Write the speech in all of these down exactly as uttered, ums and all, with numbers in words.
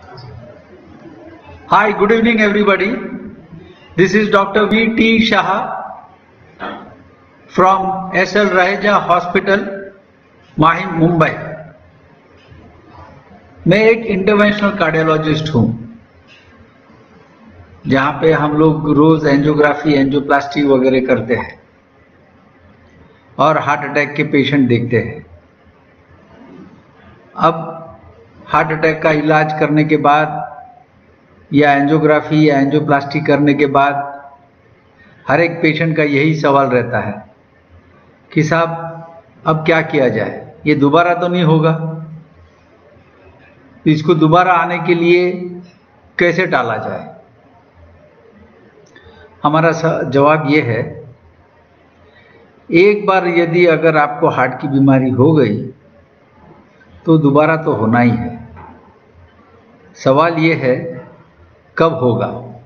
Hi, good evening everybody. This is Doctor V T Shah from S L Raheja Hospital, Mahim, Mumbai. मैं एक interventional cardiologist हूँ, जहाँ पे हम लोग रोज एंजियोग्राफी, एंजियोप्लास्टी वगैरह करते हैं और हार्ट अटैक के पेशेंट देखते हैं। अब हार्ट अटैक का इलाज करने के बाद या एंजियोग्राफी या एंजियोप्लास्टी करने के बाद हर एक पेशेंट का यही सवाल रहता है कि साहब अब क्या किया जाए, ये दोबारा तो नहीं होगा, इसको दोबारा आने के लिए कैसे टाला जाए। हमारा जवाब ये है, एक बार यदि अगर आपको हार्ट की बीमारी हो गई तो दोबारा तो होना ही है। सवाल ये है कब होगा।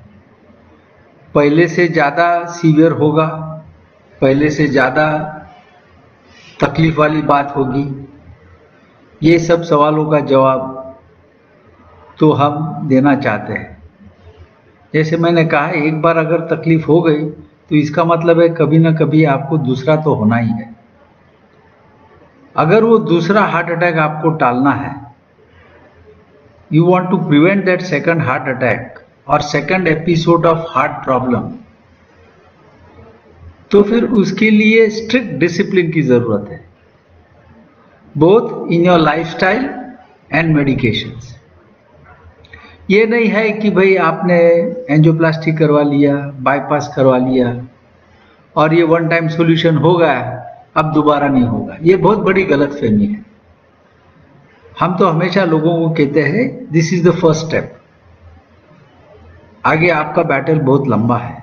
पहले से ज़्यादा सीवियर होगा, पहले से ज़्यादा तकलीफ वाली बात होगी। ये सब सवालों का जवाब तो हम देना चाहते हैं। जैसे मैंने कहा, एक बार अगर तकलीफ हो गई तो इसका मतलब है कभी ना कभी आपको दूसरा तो होना ही है। अगर वो दूसरा हार्ट अटैक आपको टालना है, you want to prevent that second heart attack or second episode of heart problem, तो फिर उसके लिए स्ट्रिक्ट डिसिप्लिन की जरूरत है, both in your lifestyle and medications. ये नहीं है कि भाई आपने एंजियोप्लास्टी करवा लिया, बाईपास करवा लिया और ये वन टाइम सॉल्यूशन हो गया, अब दोबारा नहीं होगा। ये बहुत बड़ी गलतफहमी है। हम तो हमेशा लोगों को कहते हैं this is the first step, आगे आपका बैटल बहुत लंबा है।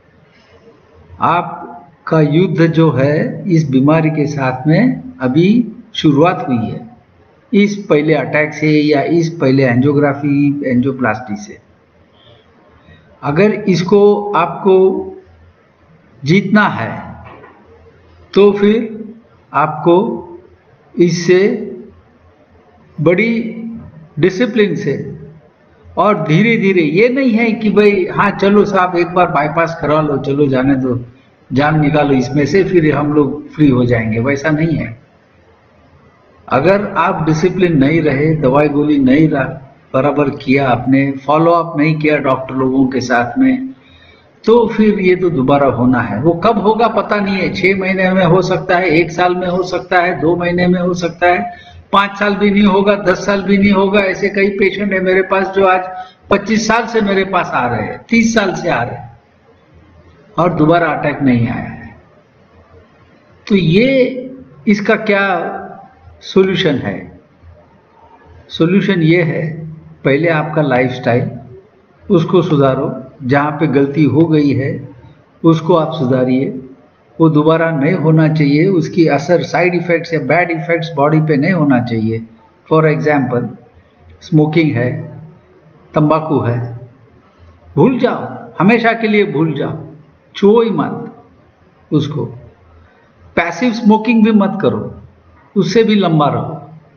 आपका युद्ध जो है इस बीमारी के साथ में अभी शुरुआत हुई है, इस पहले अटैक से या इस पहले एंजियोग्राफी, एंजियोप्लास्टी से। अगर इसको आपको जीतना है तो फिर आपको इससे बड़ी डिसिप्लिन से और धीरे धीरे, ये नहीं है कि भाई हाँ चलो साहब एक बार बाईपास करा लो, चलो जाने दो, जान निकालो इसमें से, फिर हम लोग फ्री हो जाएंगे, वैसा नहीं है। अगर आप डिसिप्लिन नहीं रहे, दवाई गोली नहीं बराबर किया, आपने फॉलो अप नहीं किया डॉक्टर लोगों के साथ में, तो फिर ये तो दोबारा होना है। वो कब होगा पता नहीं है, छह महीने में हो सकता है, एक साल में हो सकता है, दो महीने में हो सकता है, पांच साल भी नहीं होगा, दस साल भी नहीं होगा। ऐसे कई पेशेंट है मेरे पास जो आज पच्चीस साल से मेरे पास आ रहे हैं, तीस साल से आ रहे हैं और दोबारा अटैक नहीं आया है। तो ये इसका क्या सॉल्यूशन है? सॉल्यूशन ये है, पहले आपका लाइफस्टाइल उसको सुधारो, जहाँ पे गलती हो गई है उसको आप सुधारिए, वो दोबारा नहीं होना चाहिए, उसकी असर, साइड इफेक्ट्स या बैड इफेक्ट्स बॉडी पे नहीं होना चाहिए। फॉर एग्जाम्पल स्मोकिंग है, तंबाकू है, भूल जाओ, हमेशा के लिए भूल जाओ, छुओ ही मत उसको। पैसिव स्मोकिंग भी मत करो, उससे भी लंबा रहो।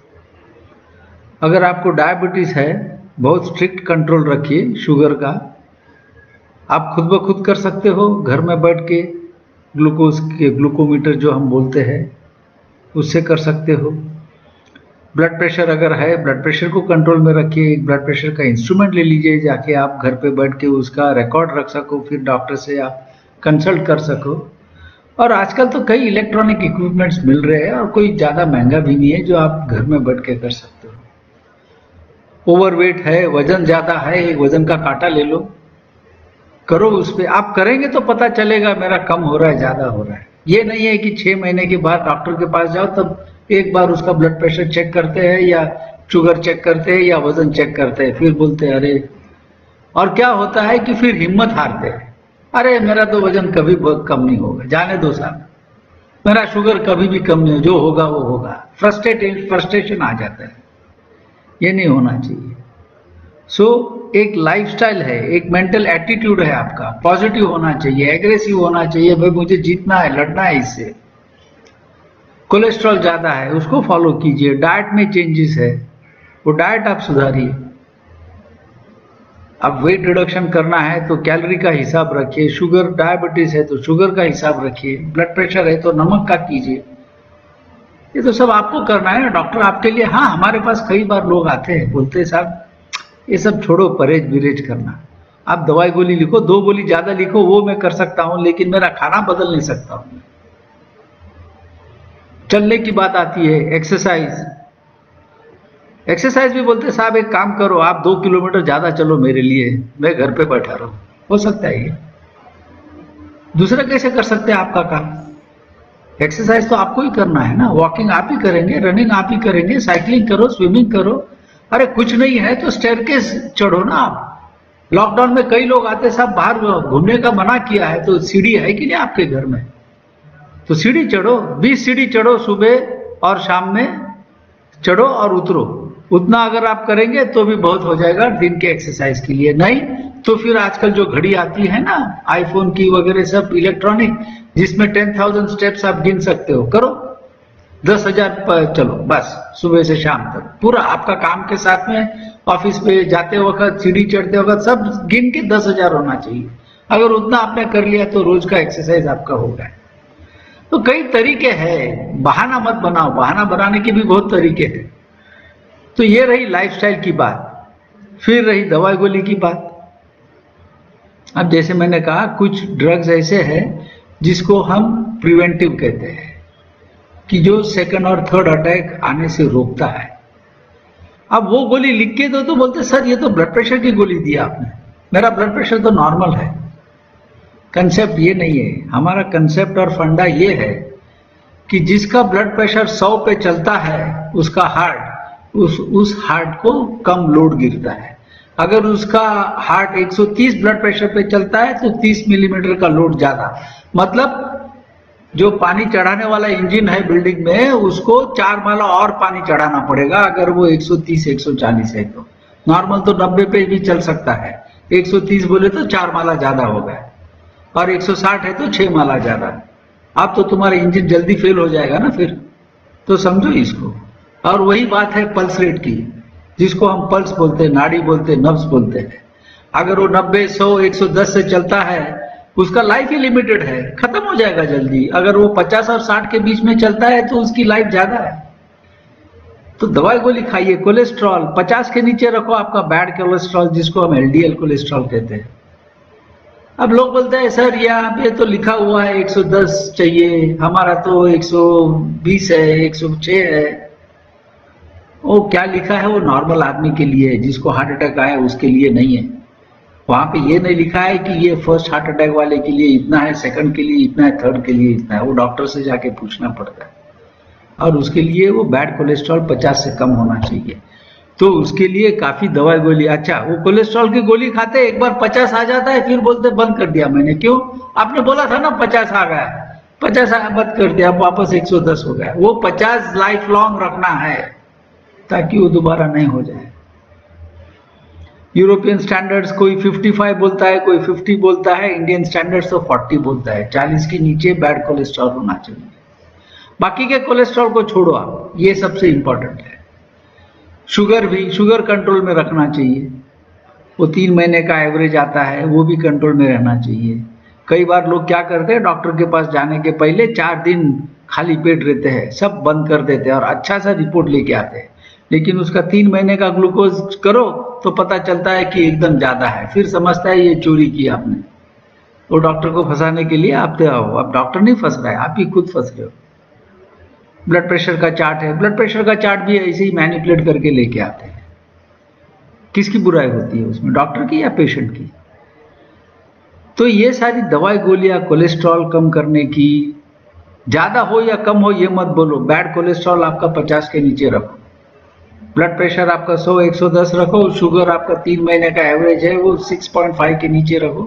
अगर आपको डायबिटीज है, बहुत स्ट्रिक्ट कंट्रोल रखिए शुगर का। आप खुद ब खुद कर सकते हो, घर में बैठ के ग्लूकोज के ग्लूकोमीटर जो हम बोलते हैं उससे कर सकते हो। ब्लड प्रेशर अगर है, ब्लड प्रेशर को कंट्रोल में रखिए, एक ब्लड प्रेशर का इंस्ट्रूमेंट ले लीजिए, जाके आप घर पे बैठ के उसका रिकॉर्ड रख सको, फिर डॉक्टर से आप कंसल्ट कर सको। और आजकल तो कई इलेक्ट्रॉनिक इक्विपमेंट्स मिल रहे हैं और कोई ज़्यादा महंगा भी नहीं है, जो आप घर में बैठ के कर सकते हो। ओवरवेट है, वजन ज़्यादा है, एक वजन का कांटा ले लो, करो उस पर। आप करेंगे तो पता चलेगा मेरा कम हो रहा है, ज़्यादा हो रहा है। ये नहीं है कि छः महीने के बाद डॉक्टर के पास जाओ तब एक बार उसका ब्लड प्रेशर चेक करते हैं या शुगर चेक करते हैं या वजन चेक करते हैं, फिर बोलते हैं अरे। और क्या होता है कि फिर हिम्मत हारते हैं, अरे मेरा तो वजन कभी कम नहीं होगा, जाने दो साहब, मेरा शुगर कभी भी कम नहीं हो, जो होगा वो होगा। फ्रस्ट्रेटेड फ्रस्ट्रेशन आ जाता है, ये नहीं होना चाहिए। सो so, एक लाइफस्टाइल है, एक मेंटल एटीट्यूड है आपका, पॉजिटिव होना चाहिए, एग्रेसिव होना चाहिए, भाई मुझे जीतना है, लड़ना है इससे। कोलेस्ट्रॉल ज्यादा है, उसको फॉलो कीजिए। डाइट में चेंजेस है, वो डाइट आप सुधारिए। अब वेट रिडक्शन करना है तो कैलोरी का हिसाब रखिए, शुगर डायबिटीज है तो शुगर का हिसाब रखिए, ब्लड प्रेशर है तो नमक का कीजिए। ये तो सब आपको करना है ना, डॉक्टर आपके लिए। हाँ, हमारे पास कई बार लोग आते हैं, बोलते हैं साहब ये सब छोड़ो, परहेज बिरेज करना, आप दवाई गोली लिखो, दो गोली ज्यादा लिखो, वो मैं कर सकता हूं, लेकिन मेरा खाना बदल नहीं सकता हूं। चलने की बात आती है, एक्सरसाइज एक्सरसाइज भी बोलते हैं साहब एक काम करो, आप दो किलोमीटर ज्यादा चलो मेरे लिए, मैं घर पे बैठा रहूं। हो सकता है ये? दूसरा कैसे कर सकते हैं आपका काम? एक्सरसाइज तो आपको ही करना है ना, वॉकिंग आप ही करेंगे, रनिंग आप ही करेंगे, साइकिलिंग करो, स्विमिंग करो। अरे कुछ नहीं है तो स्टेयरकेस चढ़ो ना आप। लॉकडाउन में कई लोग आते साहब बाहर घूमने का मना किया है, तो सीढ़ी है कि नहीं आपके घर में? तो सीढ़ी चढ़ो, बीस सीढ़ी चढ़ो, सुबह और शाम में चढ़ो और उतरो। उतना अगर आप करेंगे तो भी बहुत हो जाएगा दिन के एक्सरसाइज के लिए। नहीं तो फिर आजकल जो घड़ी आती है ना आईफोन की वगैरह सब इलेक्ट्रॉनिक, जिसमें टेन थाउजेंड स्टेप्स आप गिन सकते हो, करो। दस हजार चलो बस, सुबह से शाम तक पूरा आपका काम के साथ में, ऑफिस पे जाते वक्त, सीढ़ी चढ़ते वक्त, सब गिन के दस हजार होना चाहिए। अगर उतना आपने कर लिया तो रोज का एक्सरसाइज आपका होगा। तो कई तरीके हैं, बहाना मत बनाओ, बहाना बनाने के भी बहुत तरीके हैं। तो ये रही लाइफस्टाइल की बात। फिर रही दवाई गोली की बात। अब जैसे मैंने कहा कुछ ड्रग्स ऐसे हैं जिसको हम प्रिवेंटिव कहते हैं, कि जो सेकंड और थर्ड अटैक आने से रोकता है। अब वो गोली लिख के दो तो बोलते सर ये तो ब्लड प्रेशर की गोली दी आपने, मेरा ब्लड प्रेशर तो नॉर्मल है। कंसेप्ट ये नहीं है। हमारा कंसेप्ट और फंडा ये है कि जिसका ब्लड प्रेशर सौ पे चलता है, उसका हार्ट उस उस हार्ट को कम लोड गिरता है। अगर उसका हार्ट एक सौ तीस ब्लड प्रेशर पे चलता है तो तीस मिलीमीटर का लोड ज्यादा, मतलब जो पानी चढ़ाने वाला इंजन है बिल्डिंग में, उसको चार माला और पानी चढ़ाना पड़ेगा अगर वो एक सौ तीस एक सौ चालीस है तो। नॉर्मल तो नब्बे पे भी चल सकता है, एक सौ तीस बोले तो चार माला ज्यादा होगा, और एक सौ साठ है तो छह माला ज्यादा। अब तो तुम्हारा इंजन जल्दी फेल हो जाएगा ना फिर, तो समझो इसको। और वही बात है पल्स रेट की, जिसको हम पल्स बोलते हैं, नाड़ी बोलते हैं, नब्ज बोलते हैं। अगर वो नब्बे सौ एक सौ दस से चलता है, उसका लाइफ ही लिमिटेड है, खत्म हो जाएगा जल्दी। अगर वो पचास और साठ के बीच में चलता है तो उसकी लाइफ ज्यादा है। तो दवाई गोली खाइए। कोलेस्ट्रॉल पचास के नीचे रखो, आपका बैड कोलेस्ट्रॉल, जिसको हम एलडीएल कोलेस्ट्रॉल कहते हैं। अब लोग बोलते हैं सर यहाँ पे तो लिखा हुआ है एक सौ दस चाहिए, हमारा तो एक सौ बीस है, एक सौ छह है। वो क्या लिखा है वो नॉर्मल आदमी के लिए है, जिसको हार्ट अटैक आया उसके लिए नहीं है। वहां पे ये नहीं लिखा है कि ये फर्स्ट हार्ट अटैक वाले के लिए इतना है, सेकंड के लिए इतना है, थर्ड के लिए इतना है। वो डॉक्टर से जाके पूछना पड़ता है, और उसके लिए वो बैड कोलेस्ट्रॉल पचास से कम होना चाहिए। तो उसके लिए काफी दवाई गोली। अच्छा, वो कोलेस्ट्रॉल की गोली खाते, एक बार पचास आ जाता है, फिर बोलते बंद कर दिया मैंने। क्यों? आपने बोला था ना पचास आ गया, पचास बंद कर दिया, वापस एक सौ दस हो गया। वो पचास लाइफ लॉन्ग रखना है ताकि वो दोबारा नहीं हो जाए। यूरोपियन स्टैंडर्ड्स कोई पचपन बोलता है, कोई पचास बोलता है, इंडियन स्टैंडर्ड्स तो चालीस बोलता है। चालीस के नीचे बैड कोलेस्ट्रॉल होना चाहिए। बाकी के कोलेस्ट्रॉल को छोड़ो आप, ये सबसे इंपॉर्टेंट है। शुगर भी, शुगर कंट्रोल में रखना चाहिए। वो तीन महीने का एवरेज आता है, वो भी कंट्रोल में रहना चाहिए। कई बार लोग क्या करते हैं, डॉक्टर के पास जाने के पहले चार दिन खाली पेट रहते हैं, सब बंद कर देते हैं और अच्छा सा रिपोर्ट लेके आते हैं। लेकिन उसका तीन महीने का ग्लूकोज करो तो पता चलता है कि एकदम ज्यादा है, फिर समझता है ये चोरी की आपने। वो डॉक्टर को फंसाने के लिए आप तो आओ, अब डॉक्टर नहीं फंस रहा है, आप ही खुद फंस रहे हो। ब्लड प्रेशर का चार्ट है, ब्लड प्रेशर का चार्ट भी ऐसे ही मैनिपुलेट करके लेके आते हैं। किसकी बुराई होती है उसमें, डॉक्टर की या पेशेंट की? तो ये सारी दवाई गोलियां कोलेस्ट्रॉल कम करने की, ज्यादा हो या कम हो ये मत बोलो। बैड कोलेस्ट्रॉल आपका पचास के नीचे रखो, ब्लड प्रेशर आपका सौ एक सौ दस रखो, शुगर आपका तीन महीने का एवरेज है वो छह पॉइंट पाँच के नीचे रखो।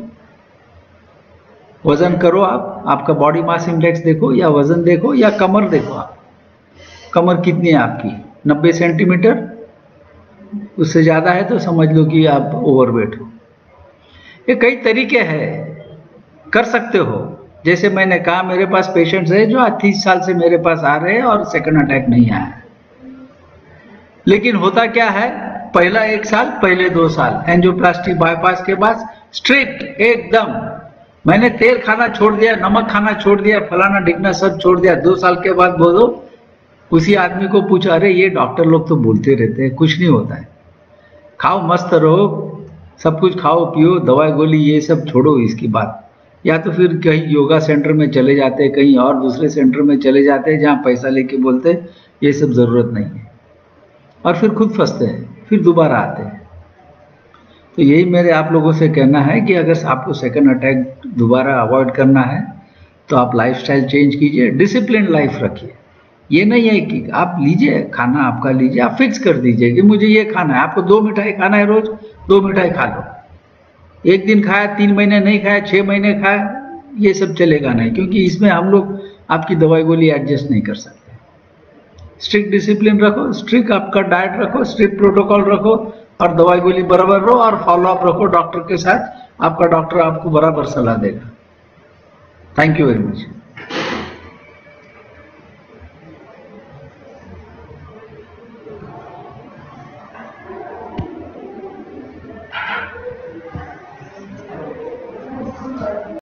वजन करो आप, आपका बॉडी मास इंडेक्स देखो, या वजन देखो, या कमर देखो। आप कमर कितनी है आपकी, नब्बे सेंटीमीटर, उससे ज्यादा है तो समझ लो कि आप ओवरवेट हो। ये कई तरीके हैं, कर सकते हो। जैसे मैंने कहा, मेरे पास पेशेंट्स हैं जो आज तीस साल से मेरे पास आ रहे हैं और सेकंड अटैक नहीं आया। लेकिन होता क्या है, पहला एक साल, पहले दो साल एंजियोप्लास्टी बाईपास के बाद स्ट्रिक्ट एकदम। मैंने तेल खाना छोड़ दिया, नमक खाना छोड़ दिया, फलाना ढिकना सब छोड़ दिया। दो साल के बाद बोलो, उसी आदमी को पूछा, अरे ये डॉक्टर लोग तो बोलते रहते हैं कुछ नहीं होता है, खाओ मस्त रहो, सब कुछ खाओ पियो, दवाई गोली ये सब छोड़ो इसकी बात। या तो फिर कहीं योगा सेंटर में चले जाते हैं, कहीं और दूसरे सेंटर में चले जाते हैं जहाँ पैसा लेके बोलते हैं ये सब जरूरत नहीं है, और फिर खुद फंसते हैं, फिर दोबारा आते हैं। तो यही मेरे आप लोगों से कहना है कि अगर आपको सेकंड अटैक दोबारा अवॉइड करना है तो आप लाइफस्टाइल चेंज कीजिए, डिसिप्लिन लाइफ रखिए। ये नहीं है कि आप लीजिए खाना आपका लीजिए, आप फिक्स कर दीजिए कि मुझे ये खाना है, आपको दो मिठाई खाना है रोज, दो मिठाई खा लो। एक दिन खाया, तीन महीने नहीं खाया, छह महीने खाया, ये सब चलेगा नहीं, क्योंकि इसमें हम लोग आपकी दवाई गोली एडजस्ट नहीं कर सकते। स्ट्रिक्ट डिसिप्लिन रखो, स्ट्रिक्ट आपका डाइट रखो, स्ट्रिक्ट प्रोटोकॉल रखो, और दवाई गोली बराबर रहो, और फॉलो अप रखो डॉक्टर के साथ। आपका डॉक्टर आपको बराबर सलाह देगा। Thank you very much.